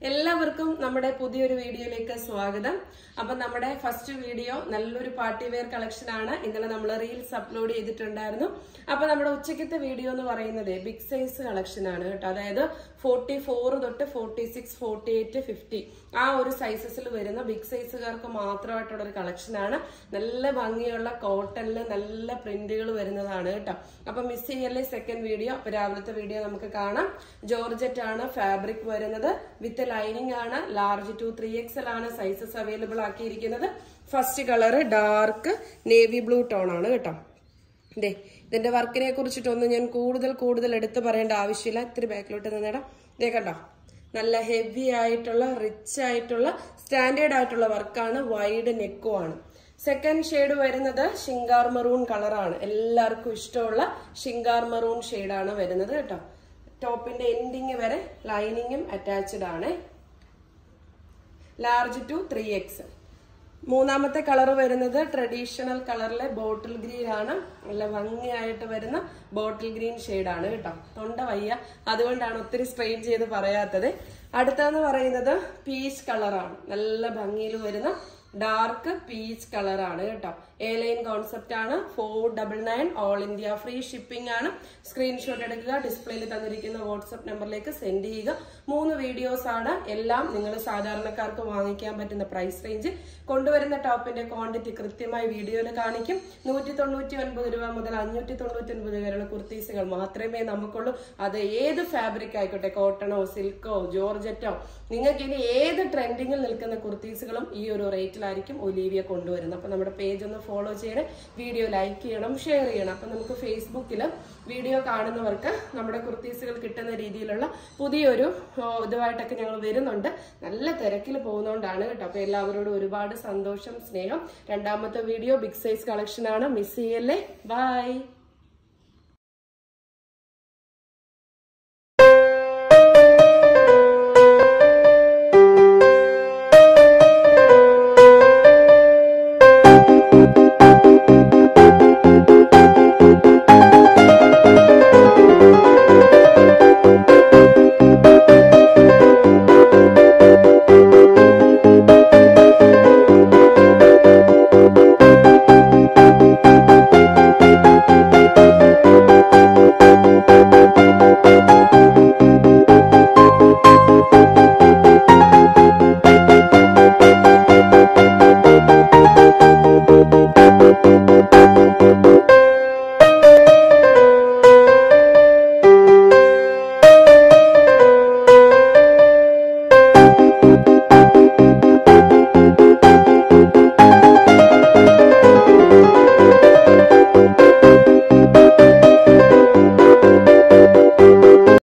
എല്ലാവർക്കും നമ്മുടെ പുതിയൊരു വീഡിയോയിലേക്ക് സ്വാഗതം. അപ്പൊ നമ്മുടെ ഫസ്റ്റ് വീഡിയോ നല്ലൊരു പാർട്ടി വെയർ കളക്ഷൻ ആണ്. ഇന്നലെ നമ്മൾ റീൽസ് അപ്ലോഡ് ചെയ്തിട്ടുണ്ടായിരുന്നു. അപ്പൊ നമ്മുടെ ഉച്ചക്കത്തെ വീഡിയോ എന്ന് പറയുന്നത് ബിഗ് സൈസ് കളക്ഷൻ ആണ് കേട്ടോ. അതായത് 44 തൊട്ട് 46, 48, 50 ആ ഒരു സൈസസിൽ വരുന്ന ബിഗ് സൈസുകാർക്ക് മാത്രമായിട്ടുള്ള ഒരു കളക്ഷൻ ആണ്. നല്ല ഭംഗിയുള്ള കോട്ടണില് നല്ല പ്രിന്റുകൾ വരുന്നതാണ് കേട്ടോ. അപ്പൊ മിസ് ചെയ്യല്ലേ സെക്കൻഡ് വീഡിയോ. അപ്പൊ രാവിലത്തെ വീഡിയോ നമുക്ക് കാണാം. ജോർജറ്റ് ആണ് ഫാബ്രിക് വരുന്നത്. വിത്ത് ലൈനിങ് ആണ്. ലാർജ് ടു 3XL ആണ് സൈസസ് അവൈലബിൾ ആക്കിയിരിക്കുന്നത്. First colour dark navy blue tone ആണ് കേട്ടോ. ഇതിന്റെ വർക്കിനെ കുറിച്ചിട്ടൊന്നും ഞാൻ കൂടുതൽ എടുത്തു പറയേണ്ട ആവശ്യമില്ല. ഇത്തിരി ബാക്കിലോട്ട് നിന്നിടാം. ഇതേ കണ്ടോ, നല്ല ഹെവി ആയിട്ടുള്ള റിച്ച് ആയിട്ടുള്ള സ്റ്റാൻഡേർഡ് ആയിട്ടുള്ള വർക്കാണ്. വൈഡ് നെക്കും ആണ്. സെക്കൻഡ് ഷെയ്ഡ് വരുന്നത് ഷിങ്കാർ മെറൂൺ കളറാണ്. എല്ലാവർക്കും ഇഷ്ടമുള്ള ഷിങ്കാർ മെറൂൺ ഷെയ്ഡാണ് വരുന്നത് കേട്ടോ. ടോപ്പിന്റെ എൻഡിങ് വരെ ലൈനിങ്ങും അറ്റാച്ച്ഡ് ആണ്. Large to 3XL. മൂന്നാമത്തെ കളർ വരുന്നത് ട്രഡീഷണൽ കളറിലെ ബോട്ടിൽ ഗ്രീൻ ആണ്. നല്ല ഭംഗിയായിട്ട് വരുന്ന ബോട്ടിൽ ഗ്രീൻ ഷെയ്ഡാണ് കേട്ടോ. തൊണ്ട വയ്യ, അതുകൊണ്ടാണ് ഒത്തിരി സ്ട്രെയിൻ ചെയ്ത് പറയാത്തത്. അടുത്തെന്ന് പറയുന്നത് പീച്ച് കളറാണ്. നല്ല ഭംഗിയിൽ വരുന്ന ഡാർക്ക് പീച്ച് കളറാണ് കേട്ടോ. എ ലൈൻ കോൺസെപ്റ്റ് ആണ്. 499 ഓൾ ഇന്ത്യ ഫ്രീ ഷിപ്പിംഗ് ആണ്. സ്ക്രീൻഷോട്ട് എടുക്കുക. ഡിസ്പ്ലേയിൽ തന്നിരിക്കുന്ന വാട്സ്ആപ്പ് നമ്പറിലേക്ക് സെൻഡ് ചെയ്യുക. 3 വീഡിയോസ് ആണ്. എല്ലാം നിങ്ങൾ സാധാരണക്കാർക്ക് വാങ്ങിക്കാൻ പറ്റുന്ന പ്രൈസ് റേഞ്ച്. കൊണ്ടുവരുന്ന ടോപ്പിന്റെ ക്വാണ്ടിറ്റി കൃത്യമായി വീഡിയോയിൽ കാണിക്കും. 199 രൂപ മുതൽ 599 വരെയുള്ള കുർത്തീസുകൾ മാത്രമേ നമുക്കുള്ളൂ. അത് ഏത് ഫാബ്രിക് ആയിക്കോട്ടെ, കോട്ടണോ സിൽക്കോ ജോർജറ്റോ, നിങ്ങൾക്ക് ഇനി ഏത് ട്രെൻഡിങ്ങിൽ നിൽക്കുന്ന കുർത്തീസുകളും ഈ ഒരു റേറ്റിലായിരിക്കും ഒലീവിയ കൊണ്ടുവരുന്നത്. അപ്പൊ നമ്മുടെ പേജ് ഒന്ന് ഫോളോ ചെയ്യണം, വീഡിയോ ലൈക്ക് ചെയ്യണം, ഷെയർ ചെയ്യണം. അപ്പൊ നമുക്ക് ഫേസ്ബുക്കിൽ വീഡിയോ കാണുന്നവർക്ക് നമ്മുടെ കുർത്തീസുകൾ കിട്ടുന്ന രീതിയിലുള്ള പുതിയൊരു ഇതുമായിട്ടൊക്കെ ഞങ്ങൾ വരുന്നുണ്ട്. നല്ല തിരക്കിൽ പോകുന്നതുകൊണ്ടാണ് കേട്ടോ. അപ്പൊ എല്ലാവരോടും ഒരുപാട് സന്തോഷം, സ്നേഹം. രണ്ടാമത്തെ വീഡിയോ ബിഗ് സൈസ് കളക്ഷൻ ആണ്. മിസ് ചെയ്യല്ലേ. ബൈ.